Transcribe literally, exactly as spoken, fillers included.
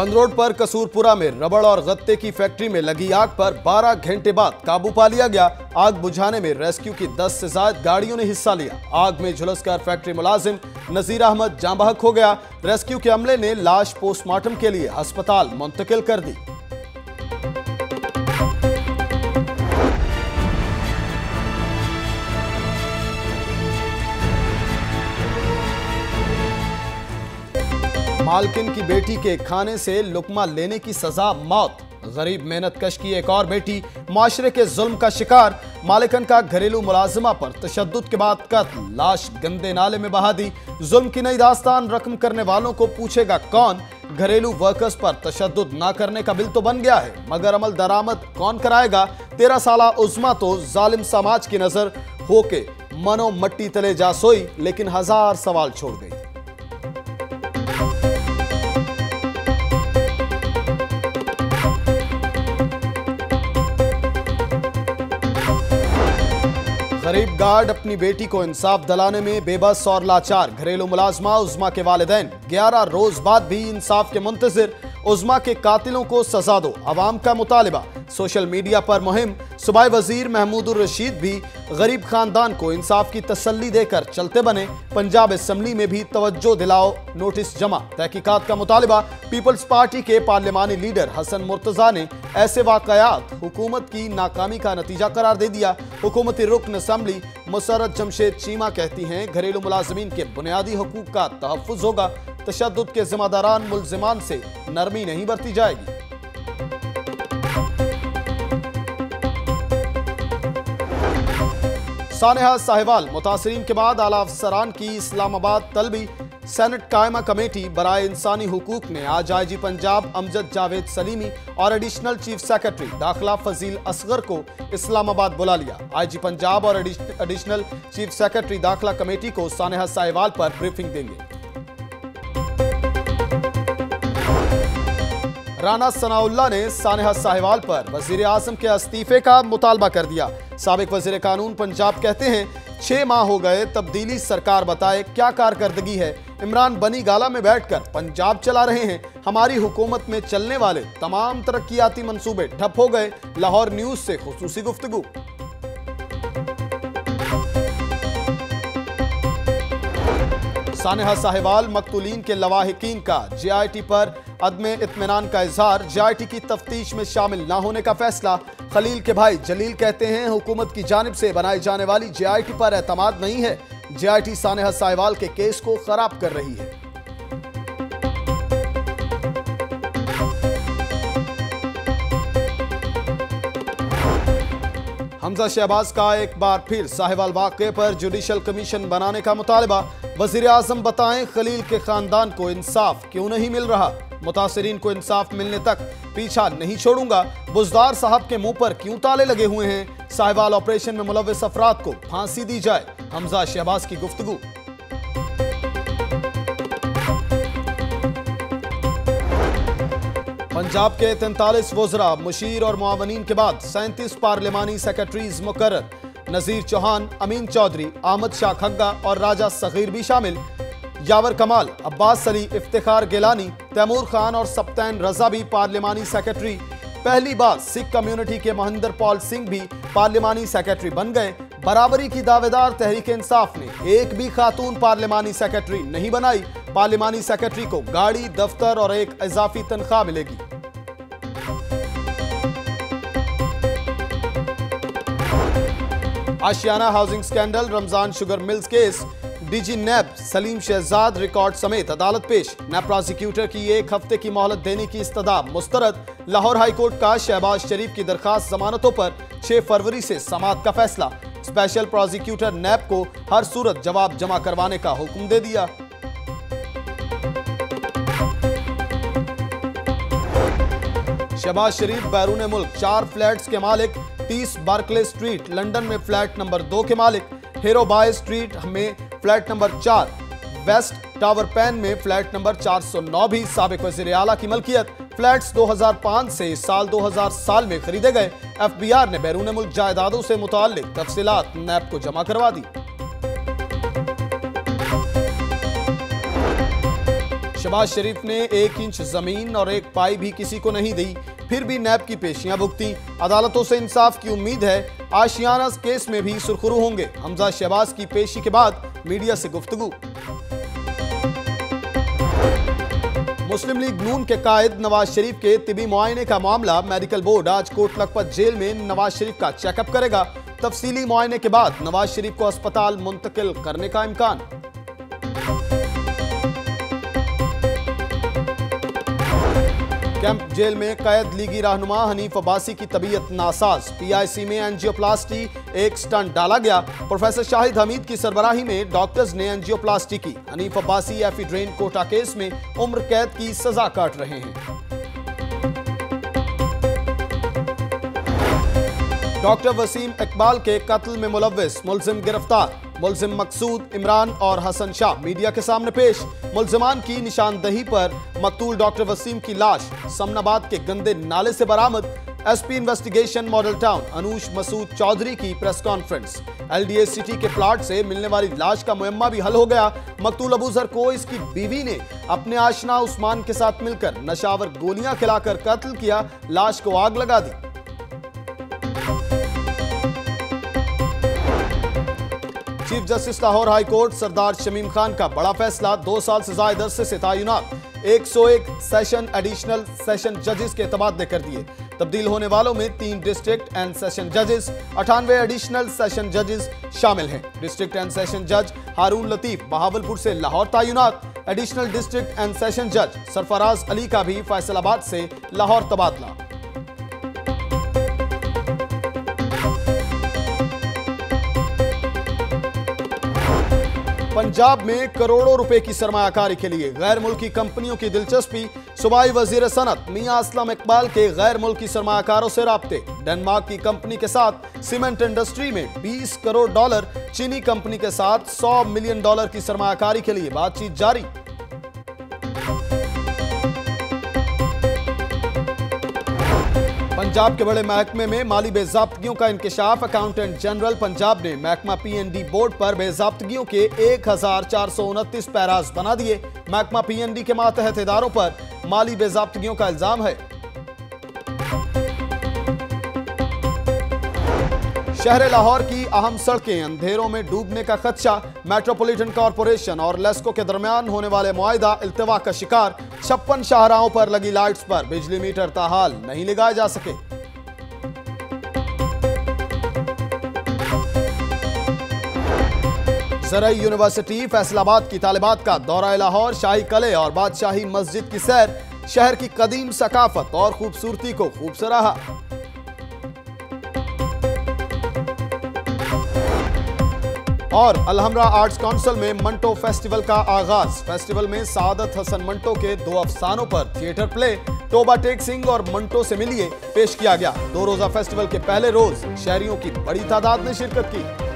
बंद रोड पर कसूरपुरा में रबड़ और गत्ते की फैक्ट्री में लगी आग पर बारह घंटे बाद काबू पा लिया गया। आग बुझाने में रेस्क्यू की दस से ज्यादा गाड़ियों ने हिस्सा लिया। आग में झुलसकर फैक्ट्री मुलाजिम नजीर अहमद जाँ बहक हो गया। रेस्क्यू के अमले ने लाश पोस्टमार्टम के लिए अस्पताल मुंतकिल कर दी। मालकिन की बेटी के खाने से लुकमा लेने की सजा मौत। गरीब मेहनत कश की एक और बेटी माशरे के जुल्म का शिकार। मालिकन का घरेलू मुलाजिमा पर तशद्दुद के बाद कत्ल, लाश गंदे नाले में बहा दी। जुल्म की नई दास्तान रकम करने वालों को पूछेगा कौन। घरेलू वर्कर्स पर तशद्दुद ना करने का बिल तो बन गया है, मगर अमल दरामद कौन कराएगा। तेरह साला उस्मा तो जालिम समाज की नजर होके मनो मट्टी तले जा सोई, लेकिन हजार सवाल छोड़ गई। गरीब गार्ड अपनी बेटी को इंसाफ दिलाने में बेबस और लाचार। घरेलू मुलाजमा उज़्मा के वालिदैन ग्यारह रोज बाद भी इंसाफ के मुंतजिर। उज़्मा के कातिलों को सजा दो, अवाम का मुतालिबा। सोशल मीडिया पर मुहिम। सूबाई वजीर महमूदुर रशीद भी गरीब खानदान को इंसाफ की तसल्ली देकर चलते बने। पंजाब असम्बली में भी तवज्जो दिलाओ नोटिस जमा। तहकीकात का मुतालिबा। पीपल्स पार्टी के पार्लिमानी लीडर हसन मुर्तजा ने ऐसे वाकयात हुकूमत की नाकामी का नतीजा करार दे दिया। हुकूमती रुकन असम्बली मुसर्रत जमशेद चीमा कहती हैं घरेलू मुलाजमीन के बुनियादी हकूक का तहफ़्फ़ुज़ होगा। तशद्दुद के जिम्मेदारान मुल्ज़िमान से नरमी नहीं बरती जाएगी। सानेहा साहिवाल मुतासरीन के बाद आला अफसरान की इस्लामाबाद तलबी। सेनेट कायमा कमेटी बराए इंसानी हुकूक ने आज आई जी पंजाब अमजद जावेद सलीमी और एडिशनल चीफ सेक्रेटरी दाखिला फजील असगर को इस्लामाबाद बुला लिया। आई जी पंजाब और एडिशनल चीफ सेक्रेटरी दाखिला कमेटी को सानेहा साहिवाल पर ब्रीफिंग देंगे। राना सनाउल्लाह ने सानेहा साहिवाल पर वजीर आजम के इस्तीफे का मुतालबा कर दिया। साबिक वजीर कानून पंजाब कहते हैं छह माह हो गए, तब्दीली सरकार बताए क्या कारकर्दगी है। इमरान बनी गाला में बैठकर पंजाब चला रहे हैं। हमारी हुकूमत में चलने वाले तमाम तरक्याती मंसूबे ठप हो गए। लाहौर न्यूज से खुसूसी गुफ्तगू। सानेहा साहिवाल मकतूलीन के लवाहिकीन का जे आई टी पर अदमे इत्मीनान का इजहार। जे आई टी की तफ्तीश में शामिल ना होने का फैसला। खलील के भाई जलील कहते हैं हुकूमत की जानिब से बनाई जाने वाली जे आई टी पर एतमाद नहीं है। जे आई टी सानेहा साहिवाल के केस को खराब कर रही है। हमजा शहबाज का एक बार फिर साहिवाल वाक़े पर जुडिशल कमीशन बनाने का मुतालबा। वजीर आजम बताएं खलील के खानदान को इंसाफ क्यों नहीं मिल रहा। मुतासरीन को इंसाफ मिलने तक पीछा नहीं छोड़ूंगा। बुजदार साहब के मुंह पर क्यों ताले लगे हुए हैं। साहिवाल ऑपरेशन में मुलव्विस अफराद को फांसी दी जाए। हमजा शहबाज की गुफ्तगू। पंजाब के तैंतालीस वज़रा मुशीर और मुआवनीन के बाद सैंतीस पार्लिमानी सेक्रेटरीज मुकर्रर। नजीर चौहान, अमीन चौधरी, अहमद शाह खग्गा और राजा सगीर भी शामिल। यावर कमाल, अब्बास अली, इफ्तिखार गिलानी, तैमूर खान और सप्तैन रजा भी पार्लिमानी सेक्रेटरी। पहली बार सिख कम्युनिटी के महेंद्र पॉल सिंह भी पार्लिमानी सेक्रेटरी बन गए। बराबरी की दावेदार तहरीक इंसाफ ने एक भी खातून पार्लिमानी सेक्रेटरी नहीं बनाई। पार्लिमानी सेक्रेटरी को गाड़ी, दफ्तर और एक इजाफी तनख्वाह मिलेगी। Ashiana housing scandal, Ramzan sugar mills case. DG NAB Saleem Shahzad record समेत अदालत पेश। नैब प्रोसिक्यूटर की एक हफ्ते की मोहलत देने की इस्तदा मुस्तरद। लाहौर हाईकोर्ट का शहबाज शरीफ की दरखास्त जमानतों पर छह फरवरी से समाअत का फैसला। स्पेशल प्रोसिक्यूटर नैब को हर सूरत जवाब जमा करवाने का हुक्म दे दिया। शहबाज शरीफ बैरून मुल्क चार फ्लैट्स के मालिक। तीस बार्कले स्ट्रीट लंदन में फ्लैट नंबर दो के मालिक। हेरोबाय स्ट्रीट में फ्लैट नंबर चार। वेस्ट टावर पैन में फ्लैट नंबर चार सौ नौ भी साबिक वज़ीर आला की मलकियत। फ्लैट्स दो हज़ार पाँच से साल दो हज़ार साल में खरीदे गए। एफ बी आर ने बैरून मुल्क जायदादों से मुताल्लिक तफसीलात नैब को जमा करवा दी। शहबाज शरीफ ने एक इंच जमीन और एक पाई भी किसी को नहीं दी, फिर भी नैब की पेशियां भुगती। अदालतों से इंसाफ की उम्मीद है। आशियाना केस में भी सुरखरू होंगे। हमजा शहबाज की पेशी के बाद मीडिया से गुफ्तगू। मुस्लिम लीग नून के कायद नवाज शरीफ के तिबी मुआयने का मामला। मेडिकल बोर्ड आज कोट लखपत जेल में नवाज शरीफ का चेकअप करेगा। तफसीली मुआयने के बाद नवाज शरीफ को अस्पताल मुंतकिल करने का इम्कान। कैंप जेल में कैद लीगी रहनुमा हनीफ अब्बासी की तबीयत नासाज। पीआईसी में एंजियोप्लास्टी एक स्टंट डाला गया। प्रोफेसर शाहिद हमीद की सरबराही में डॉक्टर्स ने एंजियोप्लास्टी की। Hanif Abbasi ephedrine quota case में उम्र कैद की सजा काट रहे हैं। डॉक्टर वसीम इकबाल के कत्ल में मुलव्विस मुलजिम गिरफ्तार। मुलजिम मकसूद, इमरान और हसन शाह मीडिया के सामने पेश। मुलजिमान की निशानदही पर मकतूल डॉक्टर वसीम की लाश समनाबाद के गंदे नाले से बरामद। एसपी इन्वेस्टिगेशन मॉडल टाउन अनूश मसूद चौधरी की प्रेस कॉन्फ्रेंस। एलडीए सिटी के प्लाट से मिलने वाली लाश का मुयम्मा भी हल हो गया। मकतूल अबूजर को इसकी बीवी ने अपने आशना उस्मान के साथ मिलकर नशावर गोलियां खिलाकर कत्ल किया। लाश को आग लगा दी। Chief justice Lahore high court Sardar Shamim Khan का बड़ा फैसला। दो साल से ज्यादा अरसे से तैनात एक सौ एक सेशन एडिशनल सेशन जजेस के तबादले कर दिए। तब्दील होने वालों में तीन डिस्ट्रिक्ट एंड सेशन जजेस, अठानवे एडिशनल सेशन जजेस शामिल हैं। डिस्ट्रिक्ट एंड सेशन जज हारून लतीफ बहावलपुर से लाहौर तैनात। एडिशनल डिस्ट्रिक्ट एंड सेशन जज सरफराज अली का भी फैसलाबाद से लाहौर तबादला। पंजाब में करोड़ों रुपए की सरमायाकारी के लिए गैर मुल्की कंपनियों की दिलचस्पी। सूबाई वजीर सनत मियां असलम इकबाल के गैर मुल्की सरमायाकारों से राब्ते। डेनमार्क की कंपनी के साथ सीमेंट इंडस्ट्री में बीस करोड़ डॉलर, चीनी कंपनी के साथ सौ मिलियन डॉलर की सरमायाकारी के लिए बातचीत जारी। पंजाब के बड़े महकमे में माली बेजाब्तगियों का इंकशाफ। अकाउंटेंट जनरल पंजाब ने महकमा पीएनडी बोर्ड पर बेजाब्तगियों के एक हजार चार सौ उनतीस पैराज बना दिए। महकमा पीएनडी के मातहत इदारों पर माली बेजाब्तगियों का इल्जाम है। शहर लाहौर की अहम सड़कें अंधेरों में डूबने का खदशा। मेट्रोपॉलिटन कॉरपोरेशन और लेस्को के दरमियान होने वाले मुआहिदा इल्तिवा का शिकार। छप्पन शाहराहों पर लगी लाइट्स पर बिजली मीटर ताहाल नहीं लगाए जा सके। ज़रई यूनिवर्सिटी फैसलाबाद की तालिबात का दौरा लाहौर। शाही कले और बादशाही मस्जिद की सैर। शहर की कदीम सकाफत और खूबसूरती को खूब सराहा। और अलहमरा आर्ट्स काउंसिल में मंटो फेस्टिवल का आगाज। फेस्टिवल में सादत हसन मंटो के दो अफसानों पर थिएटर प्ले तोबा टेक सिंह और मंटो से मिलिए पेश किया गया। दो रोजा फेस्टिवल के पहले रोज शहरियों की बड़ी तादाद ने शिरकत की।